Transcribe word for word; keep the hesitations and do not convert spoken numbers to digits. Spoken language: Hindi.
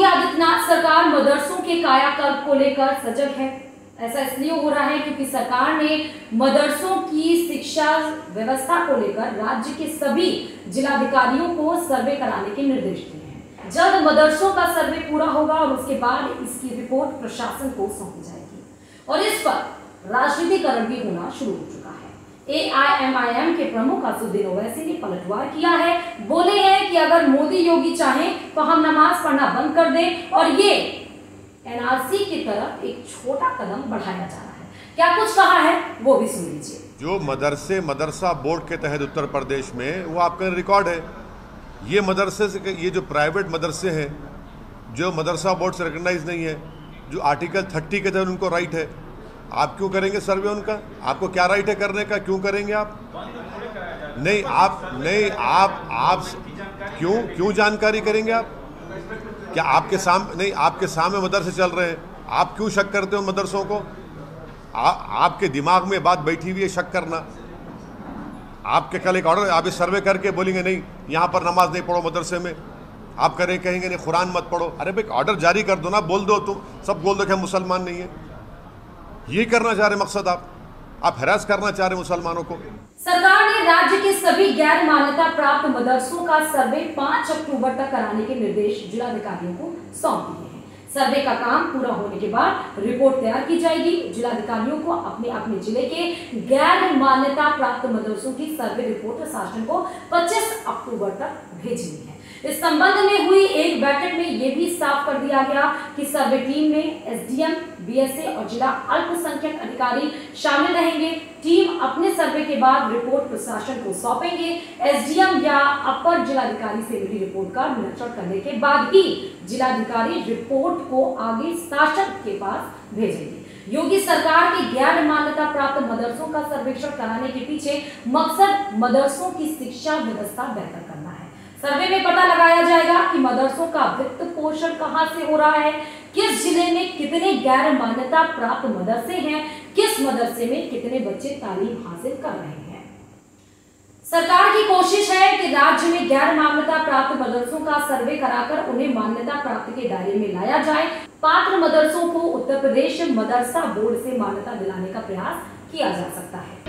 योगी आदित्यनाथ सरकार मदरसों के कायाकल्प को लेकर सजग है। ऐसा इसलिए हो रहा है क्योंकि सरकार ने मदरसों की शिक्षा व्यवस्था को लेकर राज्य के सभी जिलाधिकारियों को सर्वे कराने के निर्देश दिए हैं। जल्द मदरसों का सर्वे पूरा होगा और उसके बाद इसकी रिपोर्ट प्रशासन को सौंपी जाएगी और इस पर राजनीतिकरण भी होना शुरू हो चुका है। ए आई एम आई एम के प्रमुख असदुद्दीन ओवैसी ने पलटवार किया है। बोले हैं कि अगर मोदी योगी चाहें तो हम नमाज पढ़ना बंद कर दें और ये एन आर सी की तरफ एक छोटा कदम बढ़ाया जा रहा है। क्या कुछ कहा है वो भी सुन लीजिए। जो मदरसे मदरसा बोर्ड के तहत उत्तर प्रदेश में वो आपका रिकॉर्ड है। ये मदरसे से ये जो प्राइवेट मदरसे हैं जो मदरसा बोर्ड से रिकॉग्नाइज नहीं है, जो आर्टिकल तीस के तहत उनको राइट है, आप क्यों करेंगे सर्वे उनका? आपको क्या राइट है करने का? क्यों करेंगे आप? नहीं आप नहीं आप आप क्यों क्यों जानकारी करेंगे आप? क्या आपके सामने नहीं आपके सामने मदरसे चल रहे हैं, आप क्यों शक करते हो मदरसों को? आ, आपके दिमाग में बात बैठी हुई है शक करना। आपके कल एक ऑर्डर आप इस सर्वे करके बोलेंगे नहीं यहाँ पर नमाज नहीं पढ़ो मदरसे में, आप करें कहेंगे नहीं कुरान मत पढ़ो। अरे भाई ऑर्डर जारी कर दो ना, बोल दो, तुम सब बोल दो कि हम मुसलमान नहीं है। ये करना चाह रहे मकसद आप आप हरास करना चाह रहे मुसलमानों को। सरकार ने राज्य के सभी गैर मान्यता प्राप्त मदरसों का सर्वे पाँच अक्टूबर तक कराने के निर्देश जिलाधिकारियों को सौंप दिए हैं। सर्वे का काम पूरा होने के बाद रिपोर्ट तैयार की जाएगी। जिलाधिकारियों को अपने अपने जिले के गैर मान्यता प्राप्त मदरसों की सर्वे रिपोर्ट प्रशासन को पच्चीस अक्टूबर तक भेजनी है। इस संबंध में हुई एक बैठक में यह भी साफ कर दिया गया कि सर्वे टीम में S D M, B S A और जिला अल्पसंख्यक अधिकारी शामिल रहेंगे। टीम अपने सर्वे के बाद रिपोर्ट प्रशासन को सौंपेंगे। एस डी एम या अपर जिलाधिकारी से मिली रिपोर्ट का निरीक्षण करने के बाद ही जिलाधिकारी रिपोर्ट को आगे शासन के पास भेजेंगे। योगी सरकार की गैर मान्यता प्राप्त मदरसों का सर्वेक्षण कराने के पीछे मकसद मदरसों की शिक्षा व्यवस्था बेहतर करना है। सर्वे में पता लगाया जाएगा कि मदरसों का वित्त पोषण कहां से हो रहा है, किस जिले में कितने गैर मान्यता प्राप्त मदरसे हैं, किस मदरसे में कितने बच्चे तालीम हासिल कर रहे हैं। सरकार की कोशिश है कि राज्य में गैर मान्यता प्राप्त मदरसों का सर्वे कराकर उन्हें मान्यता प्राप्त के दायरे में लाया जाए। पात्र मदरसों को उत्तर प्रदेश मदरसा बोर्ड से मान्यता दिलाने का प्रयास किया जा सकता है।